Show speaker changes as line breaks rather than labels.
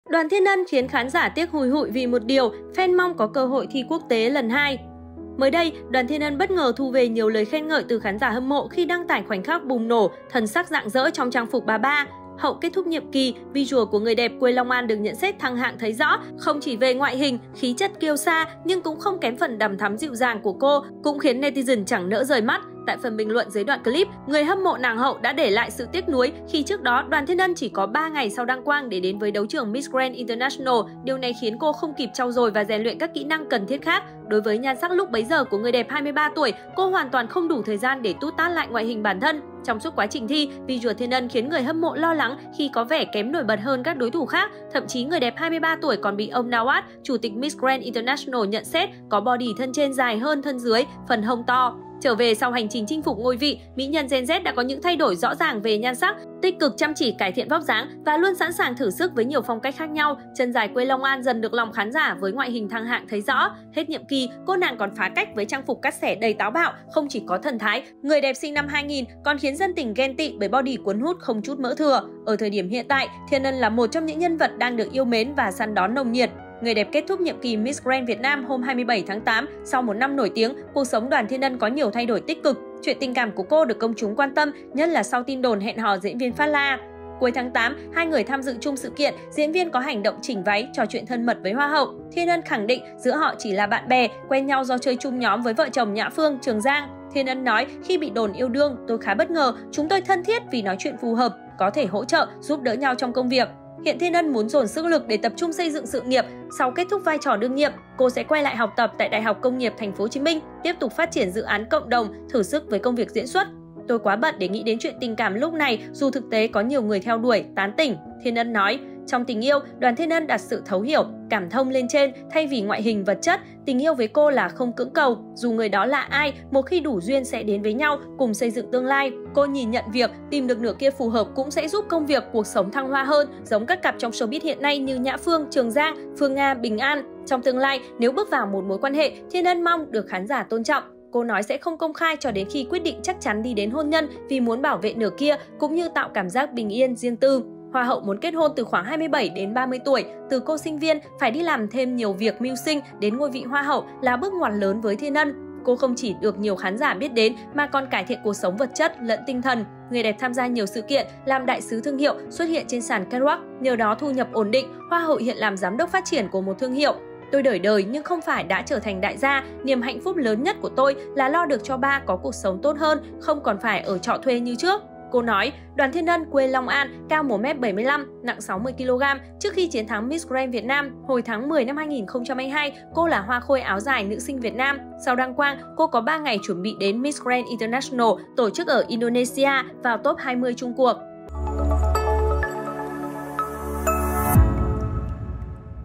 Đoàn Thiên Ân khiến khán giả tiếc hùi hụi vì một điều, fan mong có cơ hội thi quốc tế lần 2. Mới đây, Đoàn Thiên Ân bất ngờ thu về nhiều lời khen ngợi từ khán giả hâm mộ khi đăng tải khoảnh khắc bùng nổ, thần sắc rạng rỡ trong trang phục bà ba. Hậu kết thúc nhiệm kỳ, visual của người đẹp quê Long An được nhận xét thăng hạng thấy rõ, không chỉ về ngoại hình, khí chất kiêu sa nhưng cũng không kém phần đằm thắm dịu dàng của cô, cũng khiến netizen chẳng nỡ rời mắt. Tại phần bình luận dưới đoạn clip, người hâm mộ nàng Hậu đã để lại sự tiếc nuối khi trước đó Đoàn Thiên Ân chỉ có 3 ngày sau đăng quang để đến với đấu trường Miss Grand International. Điều này khiến cô không kịp trau dồi và rèn luyện các kỹ năng cần thiết khác. Đối với nhan sắc lúc bấy giờ của người đẹp 23 tuổi, cô hoàn toàn không đủ thời gian để tút tát lại ngoại hình bản thân. Trong suốt quá trình thi, visual Thiên Ân khiến người hâm mộ lo lắng khi có vẻ kém nổi bật hơn các đối thủ khác. Thậm chí người đẹp 23 tuổi còn bị ông Nawaz, chủ tịch Miss Grand International nhận xét có body thân trên dài hơn thân dưới, phần hông to. Trở về sau hành trình chinh phục ngôi vị, mỹ nhân Gen Z đã có những thay đổi rõ ràng về nhan sắc, tích cực chăm chỉ cải thiện vóc dáng và luôn sẵn sàng thử sức với nhiều phong cách khác nhau. Chân dài quê Long An dần được lòng khán giả với ngoại hình thăng hạng thấy rõ. Hết nhiệm kỳ, cô nàng còn phá cách với trang phục cắt xẻ đầy táo bạo, không chỉ có thần thái, người đẹp sinh năm 2000 còn khiến dân tình ghen tị bởi body cuốn hút không chút mỡ thừa. Ở thời điểm hiện tại, Thiên Ân là một trong những nhân vật đang được yêu mến và săn đón nồng nhiệt. Người đẹp kết thúc nhiệm kỳ Miss Grand Việt Nam hôm 27 tháng 8. Sau một năm nổi tiếng, cuộc sống Đoàn Thiên Ân có nhiều thay đổi tích cực. Chuyện tình cảm của cô được công chúng quan tâm, nhất là sau tin đồn hẹn hò diễn viên Phát La. Cuối tháng 8, hai người tham dự chung sự kiện, diễn viên có hành động chỉnh váy, trò chuyện thân mật với Hoa hậu. Thiên Ân khẳng định giữa họ chỉ là bạn bè, quen nhau do chơi chung nhóm với vợ chồng Nhã Phương, Trường Giang. Thiên Ân nói, khi bị đồn yêu đương, tôi khá bất ngờ, chúng tôi thân thiết vì nói chuyện phù hợp, có thể hỗ trợ, giúp đỡ nhau trong công việc. Hiện Thiên Ân muốn dồn sức lực để tập trung xây dựng sự nghiệp. Sau kết thúc vai trò đương nhiệm, cô sẽ quay lại học tập tại Đại học Công nghiệp Thành phố Hồ Chí Minh, tiếp tục phát triển dự án cộng đồng, thử sức với công việc diễn xuất. Tôi quá bận để nghĩ đến chuyện tình cảm lúc này, dù thực tế có nhiều người theo đuổi, tán tỉnh. Thiên Ân nói, trong tình yêu, Đoàn Thiên Ân đặt sự thấu hiểu, cảm thông lên trên thay vì ngoại hình vật chất. Tình yêu với cô là không cưỡng cầu, dù người đó là ai, một khi đủ duyên sẽ đến với nhau, cùng xây dựng tương lai. Cô nhìn nhận việc tìm được nửa kia phù hợp cũng sẽ giúp công việc, cuộc sống thăng hoa hơn, giống các cặp trong showbiz hiện nay như Nhã Phương, Trường Giang, Phương Nga, Bình An. Trong tương lai, nếu bước vào một mối quan hệ, Thiên Ân mong được khán giả tôn trọng. Cô nói sẽ không công khai cho đến khi quyết định chắc chắn đi đến hôn nhân vì muốn bảo vệ nửa kia cũng như tạo cảm giác bình yên, riêng tư. Hoa hậu muốn kết hôn từ khoảng 27 đến 30 tuổi, từ cô sinh viên phải đi làm thêm nhiều việc mưu sinh đến ngôi vị Hoa hậu là bước ngoặt lớn với Thiên Ân. Cô không chỉ được nhiều khán giả biết đến mà còn cải thiện cuộc sống vật chất lẫn tinh thần. Người đẹp tham gia nhiều sự kiện, làm đại sứ thương hiệu, xuất hiện trên sàn catwalk, nhờ đó thu nhập ổn định. Hoa hậu hiện làm giám đốc phát triển của một thương hiệu. Tôi đổi đời nhưng không phải đã trở thành đại gia, niềm hạnh phúc lớn nhất của tôi là lo được cho ba có cuộc sống tốt hơn, không còn phải ở trọ thuê như trước. Cô nói, Đoàn Thiên Ân quê Long An, cao 1m75, nặng 60kg. Trước khi chiến thắng Miss Grand Việt Nam, hồi tháng 10 năm 2022, cô là hoa khôi áo dài nữ sinh Việt Nam. Sau đăng quang, cô có 3 ngày chuẩn bị đến Miss Grand International, tổ chức ở Indonesia vào top 20 Trung Quốc.